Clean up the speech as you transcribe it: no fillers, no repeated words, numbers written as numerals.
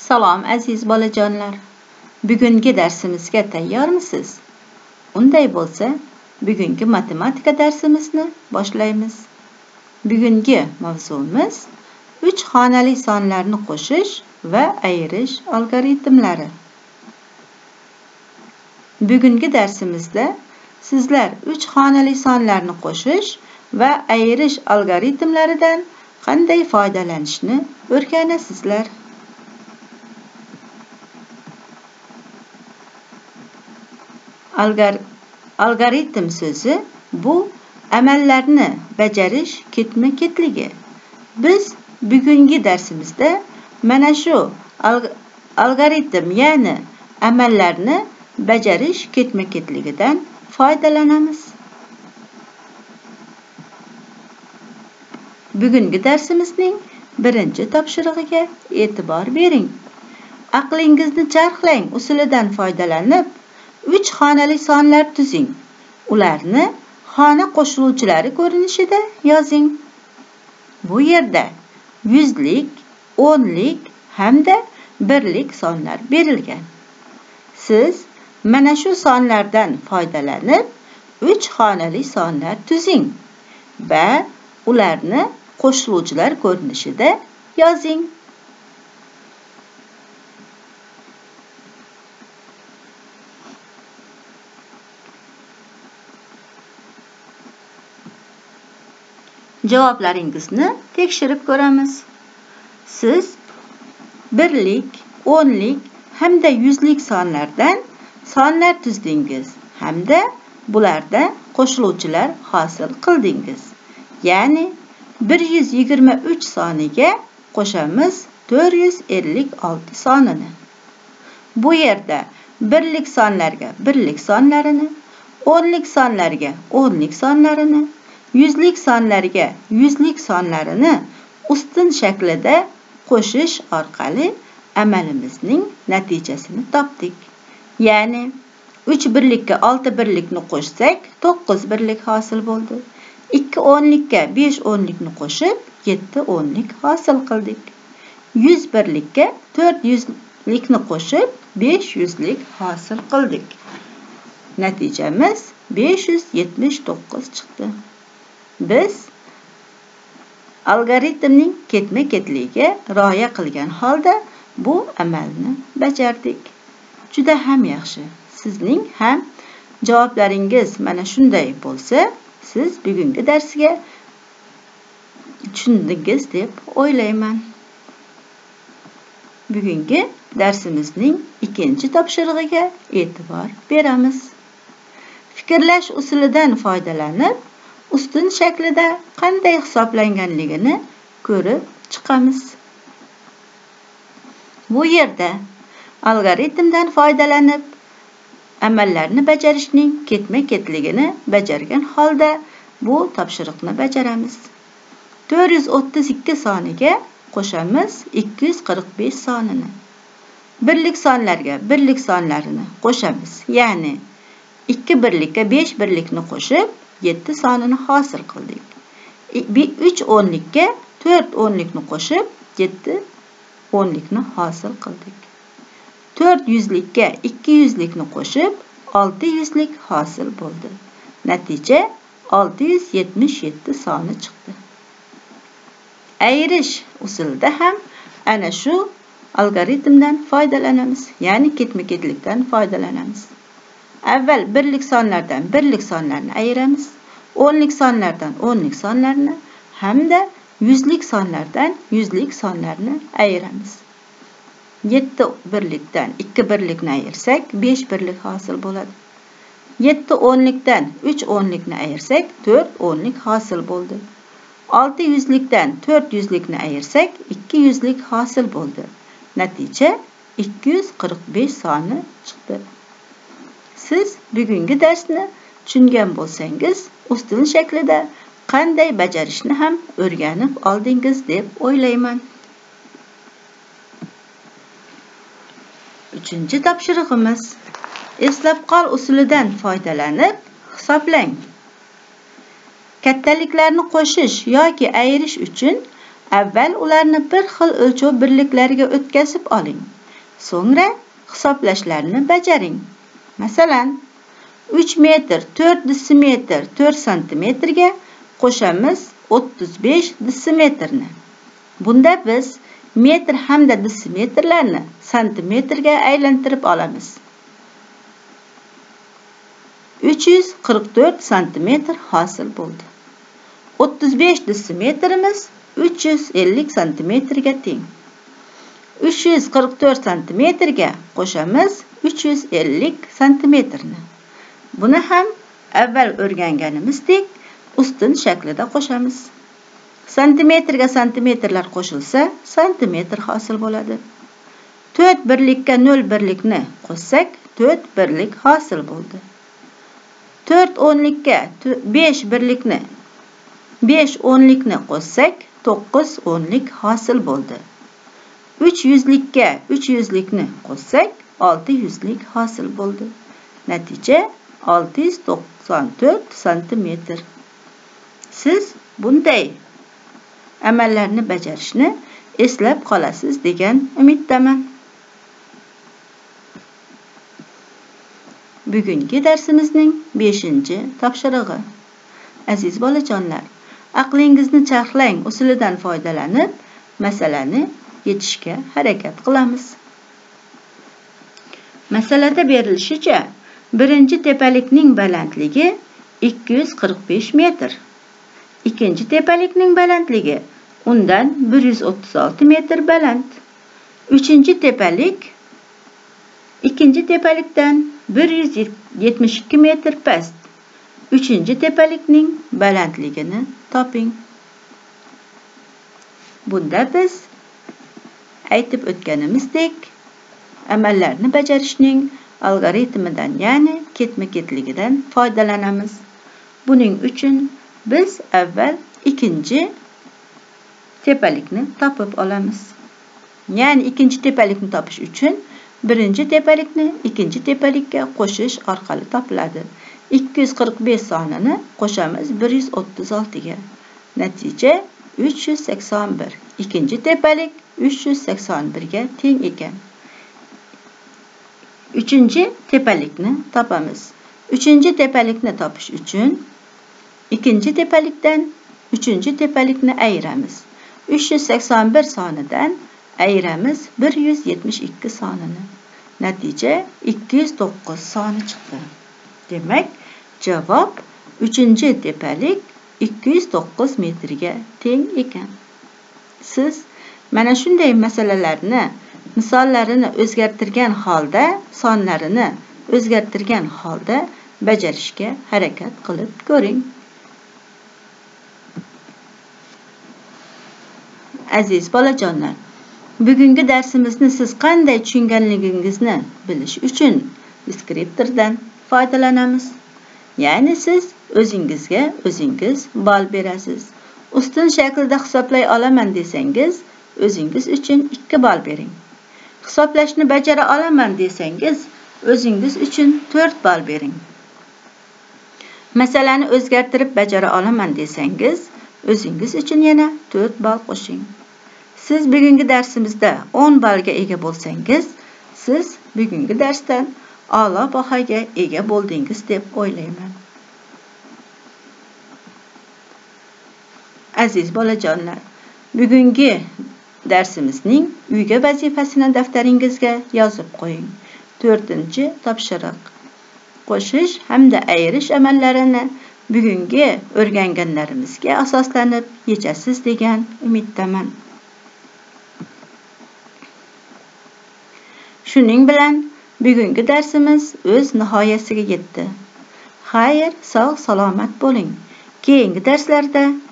Salom aziz bolajonlar. Bugungi darsimizga tayyormisiz? Unday bo'lsa, bugungi matematika darsimizni boshlaymiz. Bugungi mavzuimiz 3 xonali sonlarni qo'shish va ayirish algoritmlari. Bugungi darsimizda sizlar 3 xonali sonlarni qo'shish va ayirish algoritmlaridan qanday foydalanishni o'rganasizlar. Algoritm so'zi bu amallarni bajarish ketma-ketligi. Biz bugungi darsimizda mana shu algoritm, ya'ni amallarni bajarish ketma-ketligidan foydalanamiz. Bugungi darsimizning birinchi topshirig'iga e'tibor bering. Aqlingizni charxlang usulidan foydalanib 3 xonali sonlar tuzing. Ularni xona qo'shiluvchilari ko'rinishida yozing. Bu yerda yuzlik, o'nlik hamda birlik sonlar berilgan. Siz mana shu sonlardan foydalanib 3 xonali sonlar tuzing va ularni qo'shiluvchilar ko'rinishida yozing. Javoblaringizni tekshirib ko'ramiz. Siz birlik, o'nlik hamda yuzlik sonlardan sonlar tuzdingiz hamda bularda qo'shiluvchilar hosil qildingiz. Ya'ni 123 soniga qo'shamiz 456 sonini. Bu yerda birlik sonlarga birlik sonlarini, o'nlik sonlarga o'nlik sonlarini, yuzlik sonlarga yuzlik sonlarini ustun shaklida qo'shish orqali amalimizning natijasini topdik. Ya'ni 3 birlikka 6 birlikni qo'shsak 9 birlik hosil bo'ldi. 2 o'nlikka 5 o'nlikni qo'shib 7 o'nlik hosil qildik. 100 birlikka 4 yuzlikni qo'shib 5 yuzlik hosil qildik. Natijamiz 579 chiqdi. Biz algoritmning ketma-ketligiga rioya qilgan holda bu amalni bajardik. Juda ham yaxshi. Sizning ham javoblaringiz mana shunday bo'lsa, siz bugungi darsiga tushundingiz deb o'ylayman. Bugungi darsimizning ikkinchi topshirig'iga e'tibor beramiz. Fikrlash usulidan foydalanib ustun shaklida qanday hisoblanganligini ko'rib chiqamiz. Bu yerda algoritmdan foydalanib amallarni bajarishning ketma-ketligini bajargan holda bu topshiriqni bajaramiz. 432 soniga qo'shamiz 245 sonini. Birlik sonlarga birlik sonlarini qo'shamiz. Ya'ni 2 birlikka 5 birlikni qo'shib 7 sonini hosil qildik. 3 o'nlikka 4 o'nlikni qo'shib 7 o'nlikni hosil qildik. 4 yuzlikka 2 yuzlikni qo'shib 6 yuzlik hosil bo'ldi. Natija 677 soni chiqdi. Ayirish usulida ham ana shu algoritmdan foydalanamiz, ya'ni ketma-ketlikdan foydalanamiz. Avval birlik sonlardan birlik sonlarni ayiramiz, o'nlik sonlardan o'nlik sonlarni hamda yuzlik sonlardan yuzlik sonlarni ayiramiz. 7 birlikdan 2 birlikni ayirsak 5 birlik hosil bo'ladi. 7 o'nlikdan 3 o'nlikni ayirsak 4 o'nlik hosil bo'ldi. 6 yuzlikdan 4 yuzlikni ayirsak 2 yuzlik hosil bo'ldi. Natija 245 soni chiqdi. Siz bugungi darsni tushungan bo'lsangiz, ustun shaklida qanday bajarishni ham o'rganib oldingiz deb o'ylayman. Uchinchi topshirig'imiz eslab qol usulidan foydalanib hisoblang. Kattaliklarni qo'shish yoki ayirish uchun Avval ularni bir xil o'lchov birliklariga o'tkazib oling. So'ngra hisoblashlarni bajaring. Masalan, 3 metr 4 desimetr 4 santimetrga qo'shamiz 35 desimetrni. Bunda biz metr hamda desimetrlarni santimetrga aylantirib olamiz. 344 santimetr hosil bo'ldi. 35 desimetrimiz 350 santimetrga teng. 344 santimetrga qo'shamiz 350 santimetrni. Buni ham avval o'rganganimizdek ustun shaklida qo'shamiz. Santimetrga santimetrlar qo'shilsa, santimetr hosil bo'ladi. 4 birlikka 0 birlikni qo'shsak, 4 birlik hosil bo'ldi. 4 o'nlikka 5 birlikni 5 o'nlikni qo'shsak, 9 o'nlik hosil bo'ldi. 3 yuzlikka 3 yuzlikni qo'shsak, 6 yuzlik hosil bo'ldi. Natija 694 santimetr. Siz bunday amallarni bajarishni eslab qolasiz degan umiddaman. Bugungi darsimizning 5-topshirig'i. Aziz bolajonlar, aqlingizni charxlang usulidan foydalanib, masalani yechishga harakat qilamiz. Masalada berilishicha, birinchi tepalikning balandligi 245 metr. Ikkinchi tepalikning balandligi undan 136 metr baland. Uchinchi tepalik ikkinchi tepalikdan 172 metr past. Uchinchi tepalikning balandligini toping. Bunda biz aytib o'tganimizdek amallarni bajarishning algoritmidan, ya'ni ketma-ketligidan foydalanamiz. Buning uchun biz avval ikkinchi tepalikni topib olamiz. Ya'ni ikkinchi tepalikni topish uchun birinchi tepalikni ikkinchi tepalikka qo'shish orqali topiladi. 245 sonini qo'shamiz 136 ga. Natija 381. Ikkinchi tepalik 381 ga teng ekan. Uchinchi tepalikni topamiz. Uchinchi tepalikni topish uchun ikkinchi tepalikdan uchinchi tepalikni ayiramiz. 381 sonidan ayiramiz 172 sonini. Natija 209 soni chiqdi. Demak, javob 3-chi tepalik 209 metrga teng ekan. Siz mana shunday masalalarni misollarini o'zgartirgan holda, sonlarini o'zgartirgan holda bajarishga harakat qilib ko'ring. Aziz bolajonlar, bugungi darsimizni siz qanday tushunganligingizni bilish uchun deskriptordan foydalanamiz. Ya'ni siz o'zingizga o'zingiz ball berasiz. Ustun shaklda hisoblay olaman desangiz, o'zingiz uchun 2 ball bering. Hisoblashni bajara olaman desangiz, o'zingiz uchun 4 ball bering. Masalani o'zgartirib bajara olaman desangiz, o'zingiz uchun yana 4 ball qo'shing. Siz bugungi darsimizda 10 ballga ega bo'lsangiz, siz bugungi darsdan a'lo bahoga ega bo'ldingiz deb o'ylayman. Aziz bolajonlar, bugungi darsimizning uyga vazifasini daftaringizga yozib qo'ying. 4-topshiriq. Qo'shish hamda ayirish amallarini bugungi o'rganganlarimizga asoslanib yechasiz degan umiddaman. Shuning bilan bugungi darsimiz o'z nihoyasiga yetdi. Xayr, sog' salomat bo'ling. Keyingi darslarda